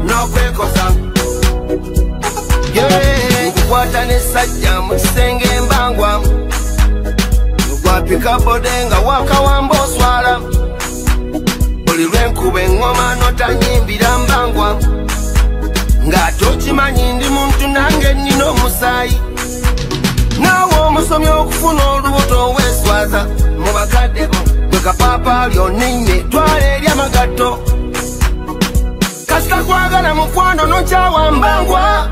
n'okwekosa nkukwata n'essajja mu kisenge mbangwa gwapika bode nga wakawamba oswala buli lwenkuba eŋŋoma n'otanyimbira mbangwa ng'ate okimanyi ndi muntu nange nnina omusaayi naawe omusomi okufuna olubuto weeswaza mu bakadde bo bwe kapaapa lyonnennye twala eri amagatto kasita kwagala mukwano nokyawa mbangwa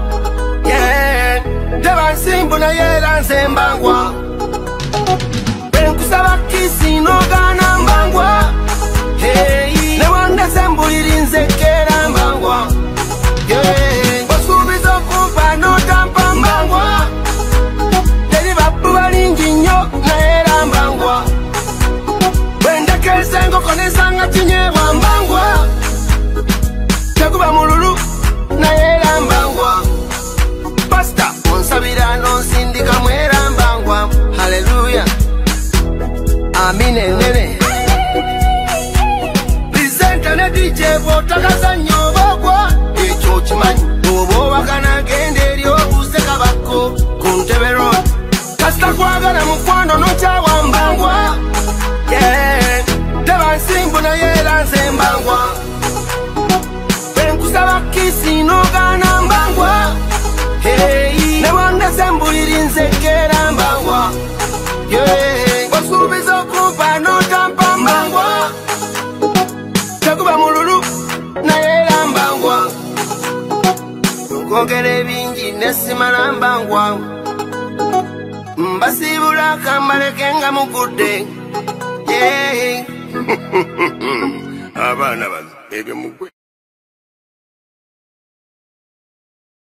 teba nsimbu naye era nze mbangwa benkusaba kisi n'ogaana mbangwa ne wandese mbuliri nze keera mbangwa osuubiza okumpa n'otampa mbangwa teri babbu balingi nnyo naye era mbangwa bwendekeza enkoko nesanga kinyeebwa mbangwa teguba mululu naye era mbangwa pasita onsabira n'onsindika mwera mbangwa haleluya amina enene presenta ne DJ bw'otakaza nnyo oba ogwa ekyo okimanyi oba obagana genda eri obuuse kabako ku Ntebe Road kasita kwagala mukwano n'okyawa mbangwa teba nsimbu naye era nze mbangwa benkusaba kisi n'ogaana mbangwa ne wandese mbuliri nze keera mbangwa osuubiza okumpa n'otampa mbangwa teguba mululu naye era mbangwa nkwogera ebingi nesimala mbangwa mbasiibula akambaleke nga mugudde abaana bano ebyo mugwe